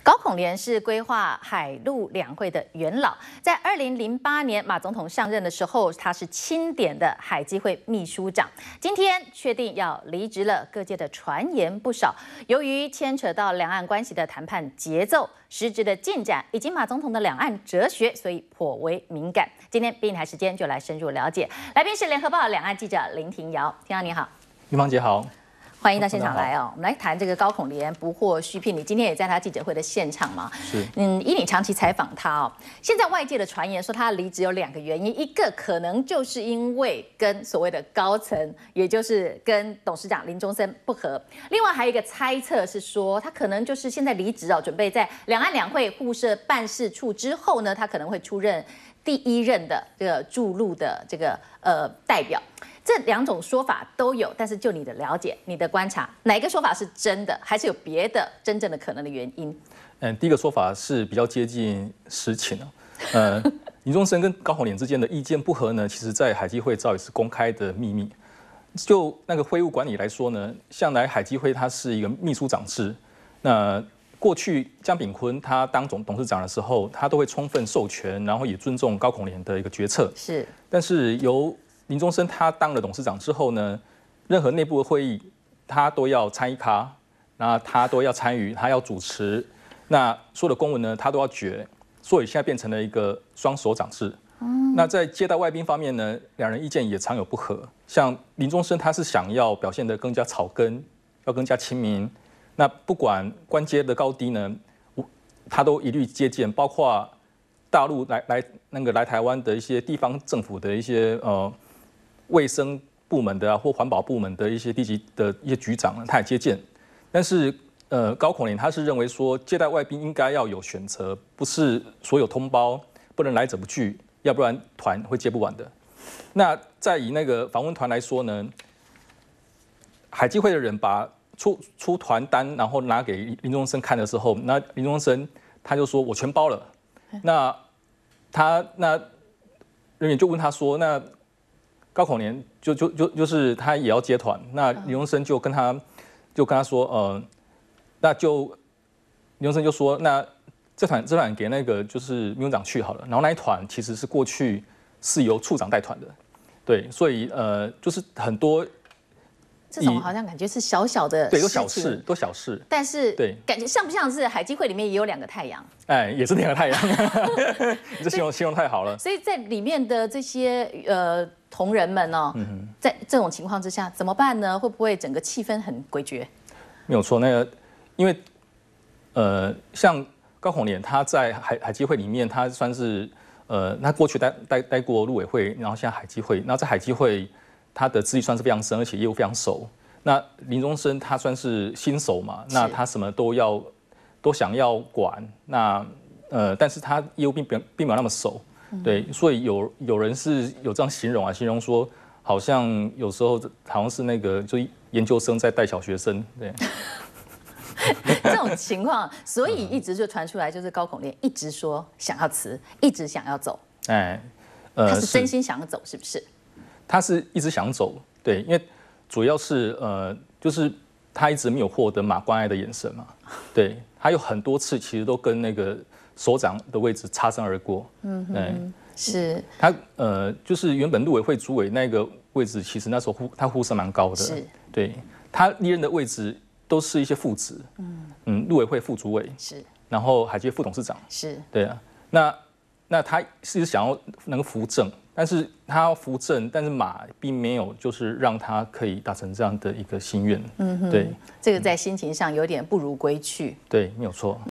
高孔廉是规划海陆两会的元老，在2008年马总统上任的时候，他是钦点的海基会秘书长。今天确定要离职了，各界的传言不少。由于牵扯到两岸关系的谈判节奏、实质的进展以及马总统的两岸哲学，所以颇为敏感。今天毕竟台时间就来深入了解。来宾是联合报两岸记者林庭瑶，庭瑶你好， 玉芳姐好。 欢迎到现场来哦，我们来谈这个高孔廉不获续聘。你今天也在他记者会的现场嘛？ 是。 以你长期采访他哦，现在外界的传言说他离职有2个原因，一个可能就是因为跟所谓的高层，也就是跟董事长林宗森不合；另外还有一个猜测是说，他可能就是现在离职哦，准备在两岸两会互设办事处之后呢，他可能会出任第1任的这个驻陆的这个代表。这2种说法都有，但是就你的了解、你的观察，哪一个说法是真的，还是有别的真正的可能的原因？ 第一个说法是比较接近实情林宗森跟高孔廉之间的意见不合呢，其实在海基会早已是公开的秘密。就那个会务管理来说呢，向来海基会它是一个秘书长制。那过去江炳坤他当董事长的时候，他都会充分授权，然后也尊重高孔廉的一个决策。 是， 但是由林宗森他当了董事长之后呢，任何内部的会议他都要参一咖，那他都要参与，他要主持，那所有的公文呢他都要决，所以现在变成了一个双手掌制。那在接待外宾方面呢，两人意见也常有不合。像林宗森他是想要表现得更加草根，要更加亲民，那不管官阶的高低呢，他都一律接见，包括大陆来台湾的一些地方政府的一些卫生部门的或环保部门的一些地级的一些局长，他也接见。但是高孔廉他是认为说，接待外宾应该要有选择，不是所有通包，不能来者不拒，要不然团会接不完的。那再以那个访问团来说呢，海基会的人把出团单，然后拿给林宗森看的时候，那林宗森他就说我全包了。那人员就问他说，那高孔廉就是他也要接团，那林宗森就跟他说，那就林宗森就说，那这团给那个就是秘书长去好了，然后那一团其实是过去是由处长带团的，对，所以就是很多这种好像感觉是小小的事情， 对，都小事， 但是对， 感觉像不像是海基会里面也有2个太阳？ 哎，也是2个太阳，你这形容太好了。 所以在里面的这些同仁们哦，在这种情况之下怎么办呢？会不会整个气氛很诡谲？ 没有错，那个因为像高孔廉他在海基会里面，他算是他过去待过陆委会，然后现在海基会，然后在海基会他的资历算是非常深，而且业务非常熟。那林宗森他算是新手嘛，那他什么都想要管，那但是他业务并没有那么熟，对，所以有人是有这样形容说好像有时候好像是那个就研究生在带小学生，对。 这种情况，所以一直就传出来，就是高孔廉一直说想要辞，一直想要走。他是真心想要走，是不是？ 他是一直想走，对，因为主要是就是他一直没有获得马关爱的眼神嘛，对，他有很多次其实都跟那个首长的位置擦身而过， 是。 他就是原本陆委会主委那个位置，其实那时候他呼声蛮高的， 是， 对，他历任的位置都是一些副职，陆委会副主委是， 然后海基会副董事长是， 对啊，那他是想要能够扶正，但是他要扶正，但是马并没有就是让他可以达成这样的一个心愿，对， 这个在心情上有点不如归去， 对，没有错。